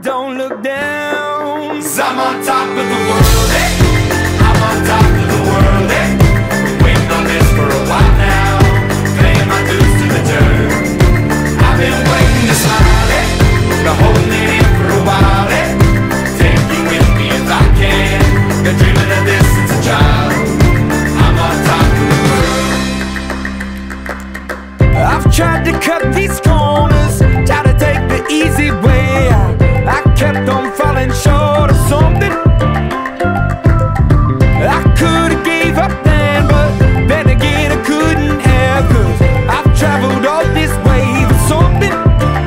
don't look down. 'Cause I'm on top of the world, eh? I'm on top of the world, eh? Been waiting on this for a while now, paying my dues to the dirt. I've been waiting to smile, eh? Been holding it in for a while, eh? Take you with me if I can. Been dreaming of this since a child. I'm on top of the world. I've tried to cut these corners, tried to take the easy way. I kept on falling short of something. I could've gave up then, but then again I couldn't have, 'cause I've traveled all this way for something.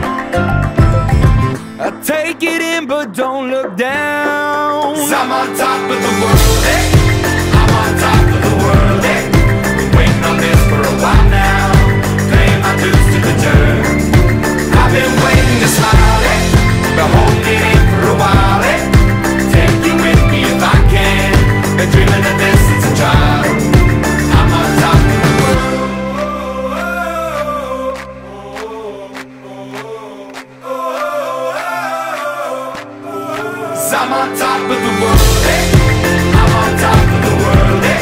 I take it in but don't look down. 'Cause I'm on top of the world, eh? I'm on top of the world, eh? Been waiting on this for a while now, paying my dues to the dirt. I've been waiting to smile, eh? Been holding it in for a while, eh? Take you with me if I can. Been dreaming of this since a child. I'm on top of the world. 'Cause I'm on top of the world, eh? I'm on top of the world, eh?